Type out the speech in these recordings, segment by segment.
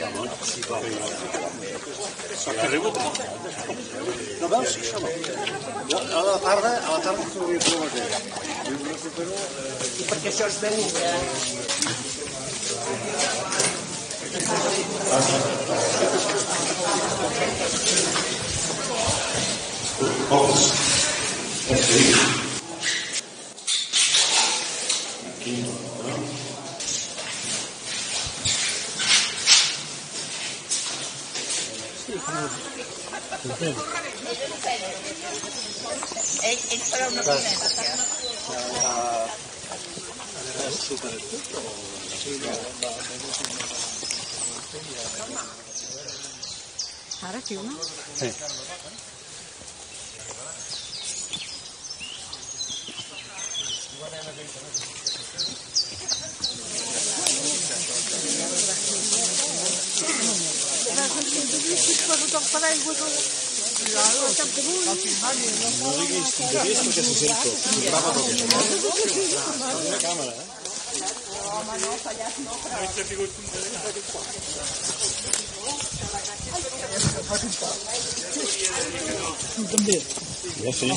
No veus que això no? A la tarda s'ho havia provat ella. Perquè això és de nit, Ell farà una promesa. Ara sí, no? Sí. No diguis perquè se sent tot. Grava tot això. Una càmera, Home, no, fallat no, però... També. Jo sí.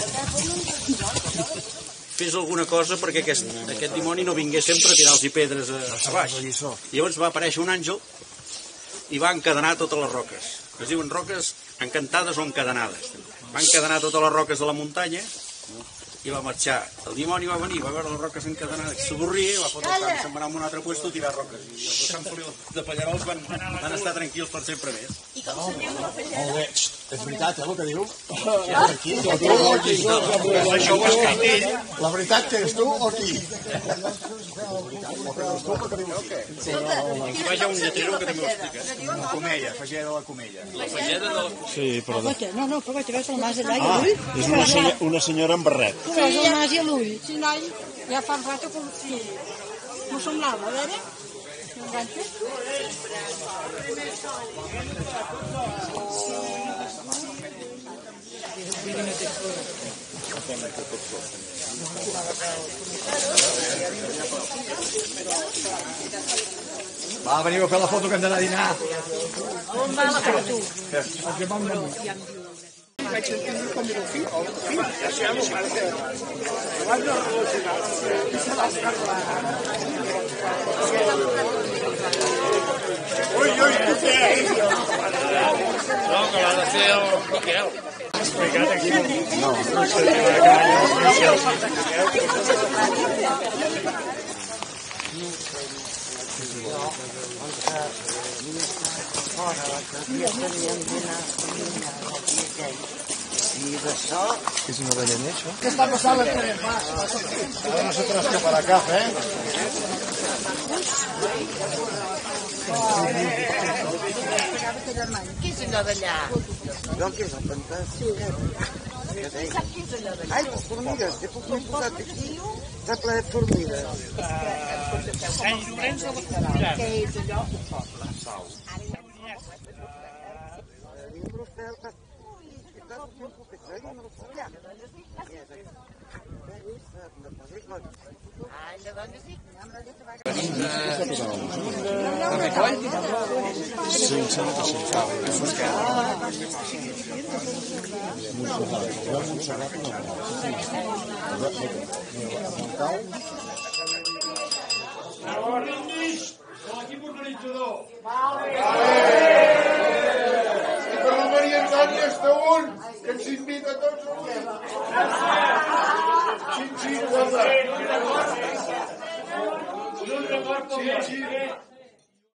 Fes alguna cosa perquè aquest dimoni no vingués sempre a tirar-los pedres a baix. Llavors va aparèixer un àngel i va encadenar totes les roques. Es diuen roques encantades o encadenades. Va encadenar totes les roques de la muntanya i va marxar. El dimoni va venir, va veure les roques encadenades, s'avorria, va fotre el camp, se'n va anar a un altre lloc a tirar roques. I els de Sant Feliu de Pallarols van estar tranquils per sempre més. I com se diu la fallada? Molt bé. És veritat, el que diu? Aquí? Això ho ha escrit ell. La veritat que és tu o qui? Aquí vaja un lletrero que també ho explica. La comella, fageda de la comella. La fageda de la... Sí, però... No, però que veus el mas allà i Ah, l'ull. és una senyora amb barret. Tu veus el mas i l'ull. Sí, noi, ja fa un rato que sí. M'ho semblava, a veure? M'enganxa? Va, veniu a fer la foto que hem d'anar a dinar. On va la foto? Vaig sentir com el fill, ja se llama parte. Van a relacionar, se va a Ui, ui, tu què? No, que l'ha de fer el Miquel. Explicat aquí. No, no sé. És una avellaner, això? Què està passant? Ara nosotros que para acá, ¿eh? Qui és allò d'allà? No, que és el fantàstic. Sap qui és allò d'allà? Ai, les formigues, que puc m'he posat aquí, està ple de formigues. Sant Llorenç de la Comunitat. Què és allò? Un poble. Ai, la dona sí. Sí, em sembla que sí. I per la Maria Antònia està un, que ens invita a tots els dies. Xin, xin, guarda. Xin, xin.